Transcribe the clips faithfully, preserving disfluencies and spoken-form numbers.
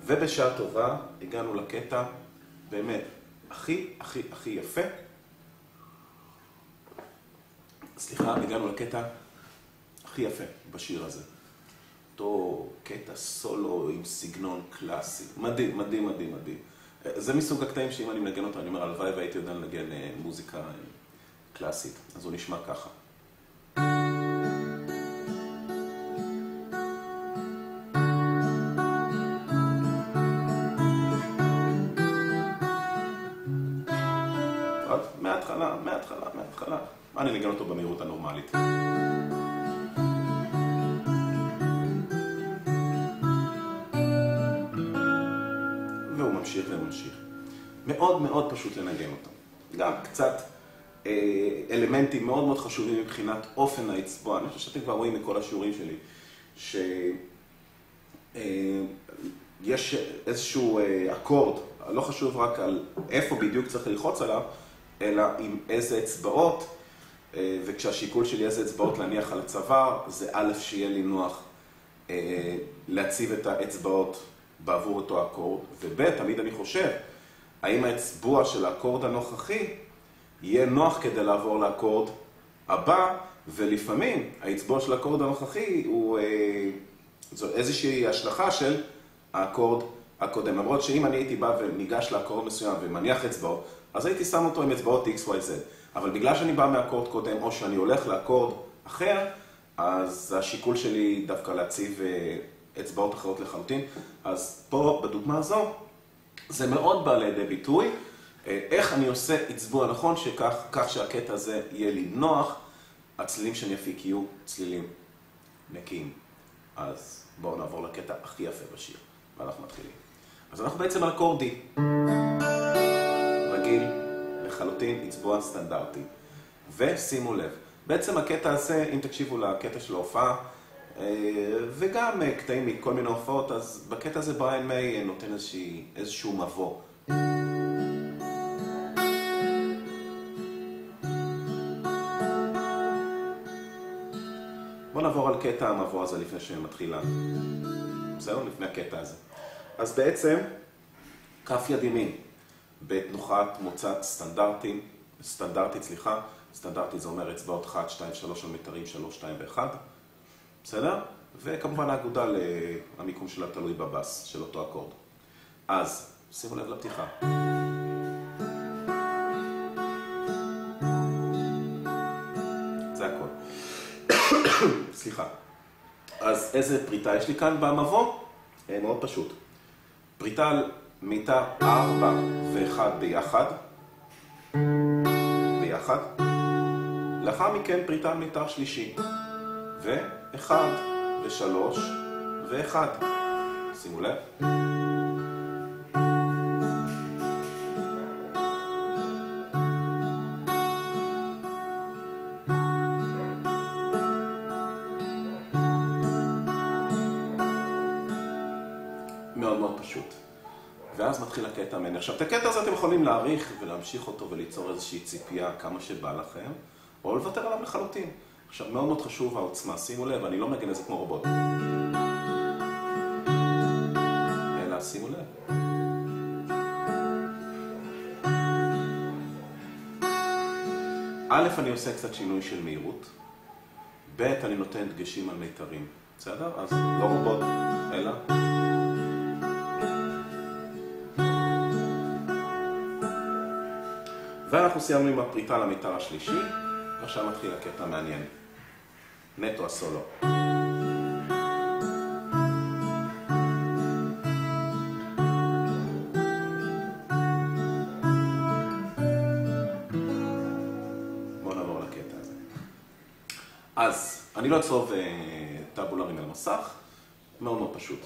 ובשעה טובה הגענו לקטע באמת הכי הכי הכי יפה. סליחה, הגענו לקטע הכי יפה בשיר הזה. אותו קטע סולו עם סגנון קלאסי. מדהים, מדהים, מדהים, מדהים. זה מסוג הקטעים שאם אני מנגן אותו, אני אומר, הלוואי והייתי יודע לנגן מוזיקה קלאסית. אז הוא נשמע ככה. מההתחלה, מההתחלה, מההתחלה. אני נגן אותו במהירות הנורמלית. והוא ממשיך וממשיך. מאוד מאוד פשוט לנגן אותו. גם קצת אה, אלמנטים מאוד מאוד חשובים מבחינת אופן האצבע. אני חושב שאתם כבר רואים מכל השיעורים שלי, שיש אה, איזשהו אה, אקורד, לא חשוב רק על איפה בדיוק צריך ללחוץ עליו, אלא עם איזה אצבעות, וכשהשיקול שלי איזה אצבעות להניח על הצוואר, זה א' שיהיה לי נוח להציב את האצבעות בעבור אותו אקורד, וב' תמיד אני חושב, האם האצבוע של האקורד הנוכחי יהיה נוח כדי לעבור לאקורד הבא, ולפעמים האצבוע של האקורד הנוכחי הוא זו איזושהי השלכה של האקורד הקודם. למרות שאם אני הייתי בא וניגש לאקורד מסוים ומניח אצבעות, אז הייתי שם אותו עם אצבעות X, Y, Z. אבל בגלל שאני בא מאקורד קודם, או שאני הולך לאקורד אחר, אז השיקול שלי דווקא להציב אצבעות אחרות לחלוטין. אז פה, בדוגמה הזו, זה מאוד בא לידי ביטוי. איך אני עושה אצבוע נכון, שכך, כך שהקטע הזה יהיה לי נוח, הצלילים שאני אפיק יהיו צלילים נקיים. אז בואו נעבור לקטע הכי יפה בשיר, ואנחנו מתחילים. אז אנחנו בעצם על אקורד D. רגיל, לחלוטין, אצבוע סטנדרטי. ושימו לב, בעצם הקטע הזה, אם תקשיבו לקטע של ההופעה, וגם קטעים מכל מיני הופעות, אז בקטע הזה בריאן מיי נותן איזשהו מבוא. בואו נעבור על קטע המבוא הזה לפני שמתחילה. בסדר? לפני הקטע הזה. אז בעצם, כף יד ימין. בתנוחת מוצאת סטנדרטית, סטנדרטית, סליחה, סטנדרטית זה אומר אצבעות אחת, שתיים, שלוש על מיתרים, שלוש, שתיים ואחת, בסדר? וכמובן האגודה למיקום שלה תלוי בבאס של אותו אקורד. אז, שימו לב לפתיחה. זה הכל. סליחה. אז איזה פריטה יש לי כאן במבוא? מאוד פשוט. פריטה על מיתר ארבע ואחד ביחד, ביחד. לאחר מכן פריטה על מיתר שלישי, ואחד ושלוש ואחד. שימו לב. מאוד מאוד פשוט. ואז מתחיל הקטע המעניין. עכשיו, את הקטע הזה אתם יכולים להעריך ולהמשיך אותו וליצור איזושהי ציפייה כמה שבא לכם, או לוותר עליו לחלוטין. עכשיו, מאוד מאוד חשוב העוצמה. שימו לב, אני לא מנגן את זה כמו רובוט. אלא, שימו לב. א', אני עושה קצת שינוי של מהירות. ב', אני נותן דגשים על מיתרים. בסדר? אז לא רובוט, אלא... ואנחנו סיימנו עם הפריטה למיתר השלישי, ועכשיו מתחיל הקטע מעניין. נטו הסולו. בואו נעבור לקטע הזה. אז, אני לא אצרוב טאבולרים על מסך, מאוד מאוד פשוט.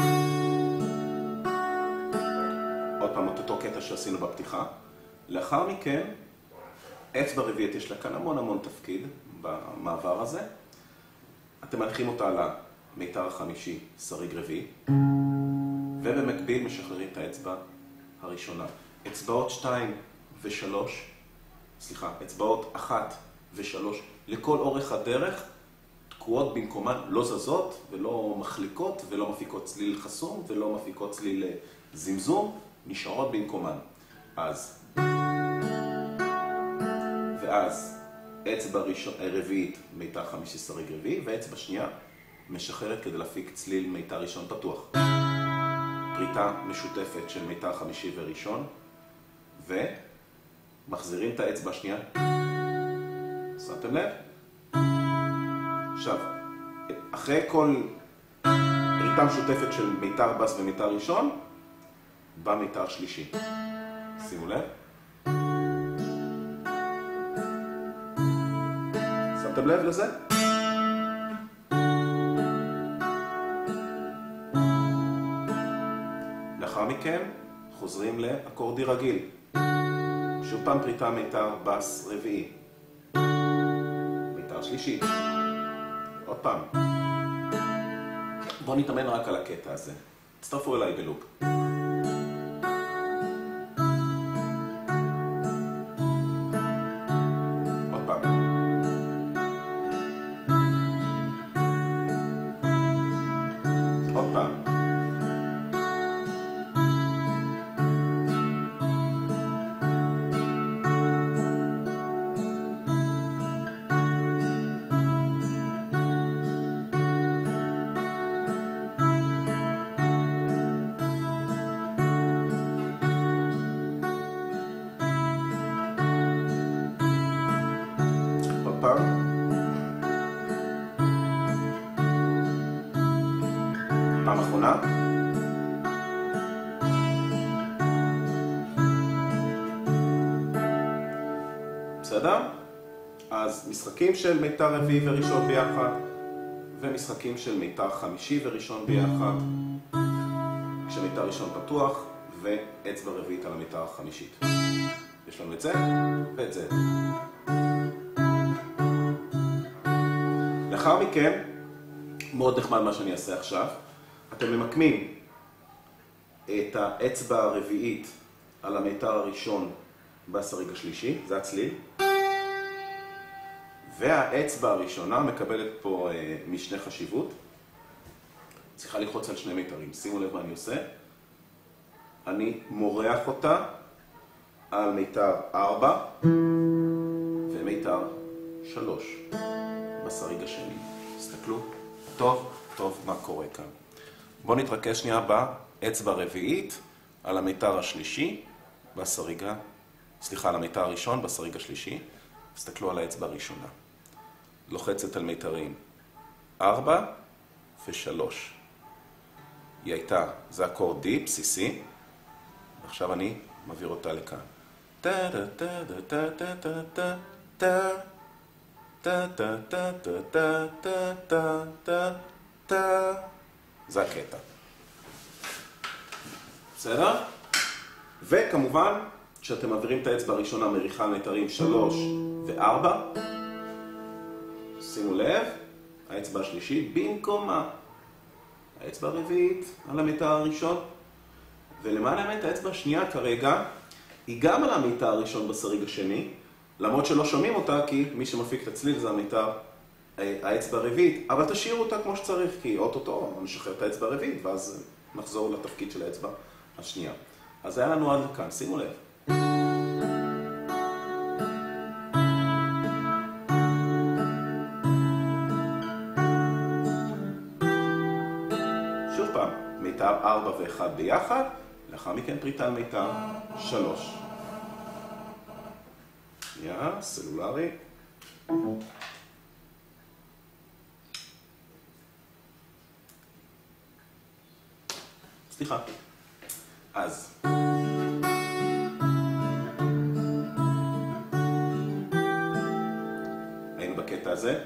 עוד פעם, את אותו קטע שעשינו בפתיחה. לאחר מכן, אצבע רביעית יש לה כאן המון המון תפקיד במעבר הזה. אתם מניחים אותה על המיתר החמישי, שריג רביעי, ובמקביל משחררים את האצבע הראשונה. אצבעות שתיים ושלוש, סליחה, אצבעות אחת ושלוש, לכל אורך הדרך תקועות במקומן, לא זזות ולא מחליקות ולא מפיקות צליל חסום ולא מפיקות צליל זמזום, נשארות במקומן. אז, ואז אצבע רביעית מיתר חמישי סריג רביעי, ואצבע שנייה משחררת כדי להפיק צליל מיתר ראשון פתוח. פריטה משותפת של מיתר חמישי וראשון, ומחזירים את האצבע השנייה. שמתם לב? עכשיו, אחרי כל פריטה משותפת של מיתר בס ומיתר ראשון, בא מיתר שלישי. שימו לב. שמתם לב לזה? לאחר מכן חוזרים לאקורדי רגיל. שוב פעם פריטה מיתר בס רביעי. מיתר שלישי. עוד פעם. בואו נתאמן רק על הקטע הזה. תצטרפו אליי בלופ. עוד פעם. עוד פעם. פעם אחרונה. בסדר? אז משחקים של מיתר רביעי וראשון ביחד, ומשחקים של מיתר חמישי וראשון ביחד, כשמיתר ראשון פתוח, ואצבע רביעית על המיתר החמישית. יש לנו את זה ואת זה. לאחר מכן, מאוד נחמד מה שאני אעשה עכשיו, אתם ממקמים את האצבע הרביעית על המיתר הראשון בסריג השלישי, זה הצליל, והאצבע הראשונה מקבלת פה אה, משנה חשיבות. צריכה ללחוץ על שני מיתרים. שימו לב מה אני עושה. אני מורח אותה על מיתר ארבע ומיתר שלוש בסריג השני. תסתכלו טוב טוב מה קורה כאן. בואו נתרכז שנייה באצבע הרביעית על המיתר השלישי בסריגה, סליחה, על המיתר הראשון בסריג השלישי. תסתכלו על האצבע הראשונה. לוחצת על מיתרים ארבע ושלוש. היא הייתה, זה אקורד די בסיסי, ועכשיו אני מעביר אותה לכאן. טה טה טה טה טה טה טה טה טה טה טה טה טה טה טה טה. זה הקטע. בסדר? וכמובן, כשאתם מעבירים את האצבע הראשונה מריחה על מיתרים שלוש וארבע, שימו לב, האצבע השלישית במקומה. האצבע הרביעית על המיתר הראשון, ולמען האמת האצבע השנייה כרגע היא גם על המיתר הראשון בסריג השני, למרות שלא שומעים אותה כי מי שמפיק את הצליל זה המיתר, האצבע הרביעית, אבל תשאירו אותה כמו שצריך, כי אוטוטו נשחרר את האצבע הרביעית ואז נחזור לתפקיד של האצבע השנייה. אז זה היה לנו עד לכאן, שימו לב. שוב פעם, מיתר ארבע ואחד ביחד, לאחר מכן פריטה על מיתר שלוש. שנייה, סלולרי. סליחה. אז היינו בקטע הזה,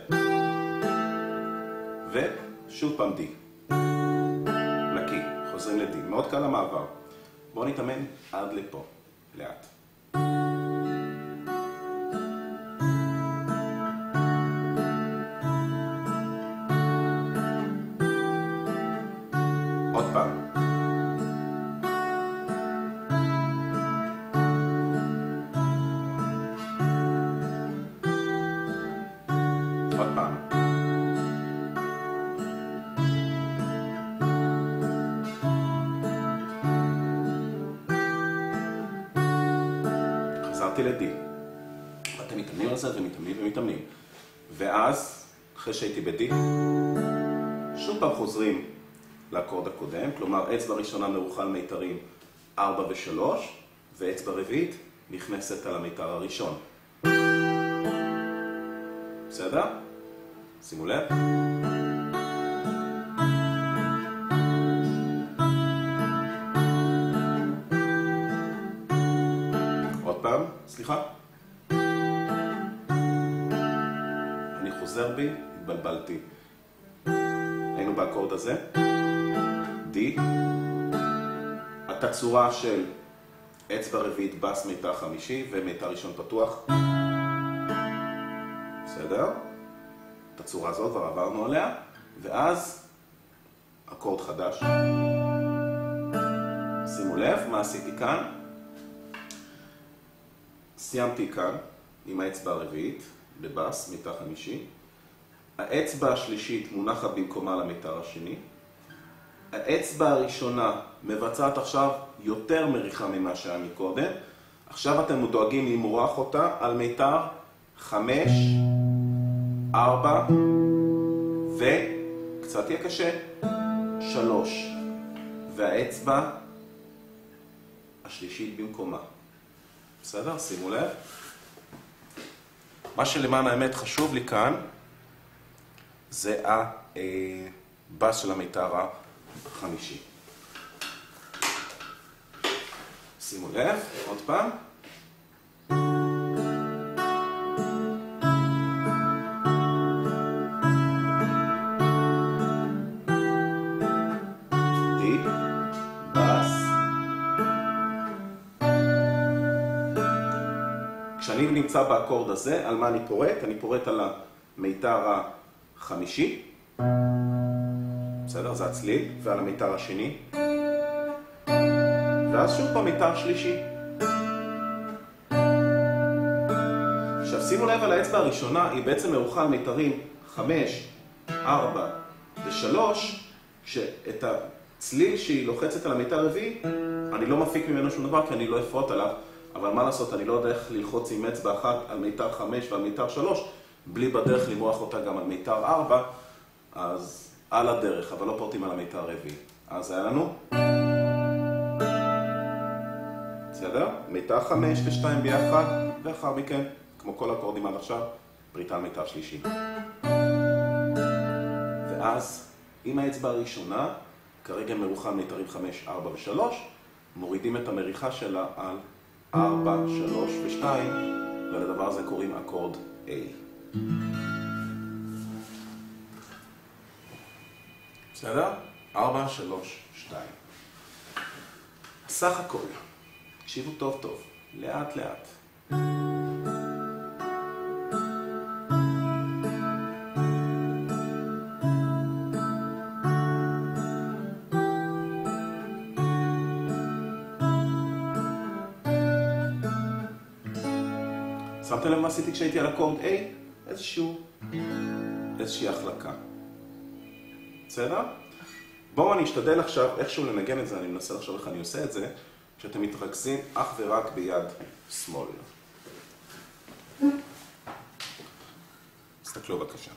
ושוב פעם די. נקי, חוזרים לדי. מאוד קל המעבר. בואו נתאמן עד לפה, לאט. עוד פעם. עוד פעם. הגעתי ל-D. אתם מתאמנים על זה ומתאמנים ומתאמנים. ואז, אחרי שהייתי ב-D, שוב פעם חוזרים לאקורד הקודם, כלומר אצבע ראשונה מרוחה על מיתרים ארבע ושלוש, ואצבע רביעית נכנסת על המיתר הראשון. בסדר? שימו לב. עוד פעם, סליחה. אני חוזר בי, התבלבלתי. היינו באקורד הזה. D. התצורה של אצבע רביעית בס מיתר חמישי ומיתר ראשון פתוח. בסדר? את הצורה הזאת כבר עברנו עליה, ואז אקורד חדש. שימו לב מה עשיתי כאן. סיימתי כאן עם האצבע הרביעית בבס מיתר חמישי. האצבע השלישית מונחת במקומה למיתר השני. האצבע הראשונה מבצעת עכשיו יותר מריחה ממה שהיה מקודם. עכשיו אתם דואגים למרוח אותה על מיתר חמש, ארבע, וקצת יהיה קשה, שלוש. והאצבע השלישית במקומה. בסדר? שימו לב. מה שלמען האמת חשוב לי כאן, זה הבס של המיתר החמישי. שימו לב, עוד פעם. כשאני נמצא באקורד הזה, על מה אני פורט? אני פורט על המיתר החמישי, בסדר? זה הצליל, ועל המיתר השני, ואז שוב פעם מיתר שלישי. עכשיו שימו לב על האצבע הראשונה, היא בעצם מרוחה על מיתרים חמש, ארבע ושלוש, כשאת הצליל שהיא לוחצת על המיתר רביעי, אני לא מפיק ממנו שום דבר כי אני לא אפרוט עליו. אבל מה לעשות, אני לא יודע איך ללחוץ עם אצבע אחת על מיתר חמש ועל מיתר שלוש, בלי בדרך למרוח אותה גם על מיתר ארבע, אז על הדרך, אבל לא פורטים על המיתר רביעי. אז היה לנו. בסדר? מיתר חמש ושתיים ביחד, ואחר מכן, כמו כל אקורדים עד עכשיו, בריטה על מיתר שלישי. ואז, עם האצבע הראשונה, כרגע מרוחה על מיתרים חמש, ארבע ושלוש, מורידים את המריחה שלה על ארבע, שלוש ושתיים, ולדבר הזה קוראים אקורד A. בסדר? ארבע, שלוש, שתיים. סך הכל, תקשיבו טוב טוב, לאט לאט. שמתם לב מה עשיתי כשהייתי על אקורד A? איזשהו, איזושהי החלקה. בסדר? בואו אני אשתדל עכשיו איכשהו לנגן את זה, אני מנסה לחשוב איך אני עושה את זה, כשאתם מתרכזים אך ורק ביד שמאל. תסתכלו בבקשה.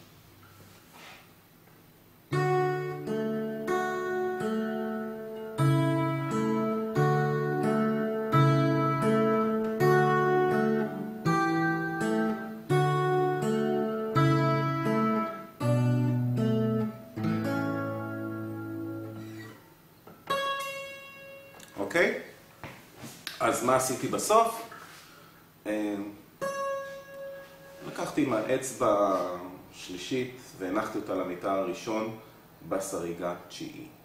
אוקיי? אז מה עשיתי בסוף? לקחתי עם האצבע השלישית והנחתי אותה למיתר הראשון בסריגה תשיעי.